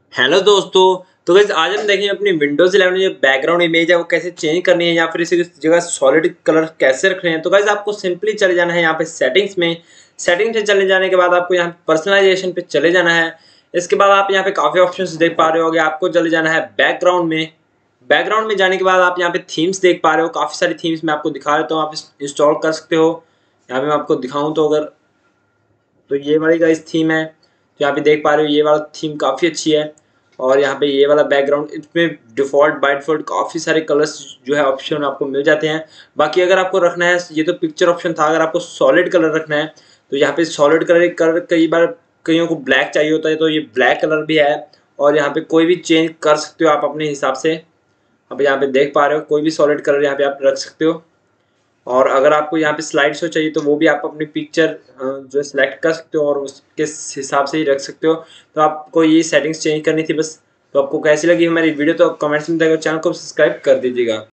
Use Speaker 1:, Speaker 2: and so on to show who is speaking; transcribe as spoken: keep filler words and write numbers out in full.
Speaker 1: Hello दोस्तों। तो guys आज हम देखेंगे अपनी विंडोज इलेवन में जो बैकग्राउंड इमेज है वो कैसे चेंज करनी है या फिर इसी जगह सॉलिड कलर कैसे रखने हैं। तो गाइस आपको सिंपली चले जाना है यहाँ पे सेटिंग्स में। सेटिंग्स में चले जाने के बाद आपको यहाँ पर्सनलाइजेशन पे चले जाना है। इसके बाद आप यहाँ पे काफ़ी ऑप्शंस देख पा रहे होगे। आपको चले जाना है बैकग्राउंड में। बैकग्राउंड में जाने के बाद आप यहाँ पे थीम्स देख पा रहे हो। काफ़ी सारी थीम्स मैं आपको दिखा देता हूँ, आप इंस्टॉल कर सकते हो। यहाँ पे मैं आपको दिखाऊँ तो अगर तो ये वाली गाइस थीम है, तो यहाँ पे देख पा रहे हो ये वाला थीम काफ़ी अच्छी है। और यहाँ पे ये वाला बैकग्राउंड इसमें डिफ़ॉल्ट बाय डिफ़ॉल्ट काफ़ी सारे कलर्स जो है ऑप्शन आपको मिल जाते हैं। बाकी अगर आपको रखना है, ये तो पिक्चर ऑप्शन था, अगर आपको सॉलिड कलर रखना है तो यहाँ पे सॉलिड कलर कलर कई बार कईयों को ब्लैक चाहिए होता है, तो ये ब्लैक कलर भी है। और यहाँ पे कोई भी चेंज कर सकते हो आप अपने हिसाब से। अब यहाँ पे देख पा रहे हो कोई भी सॉलिड कलर यहाँ पे आप रख सकते हो। और अगर आपको यहाँ पे स्लाइड शो चाहिए तो वो भी आप अपनी पिक्चर जो सिलेक्ट कर सकते हो और उसके हिसाब से ही रख सकते हो। तो आपको ये सेटिंग्स चेंज करनी थी बस। तो आपको कैसी लगी हमारी वीडियो तो कमेंट्स में बताइएगा, चैनल को सब्सक्राइब कर दीजिएगा।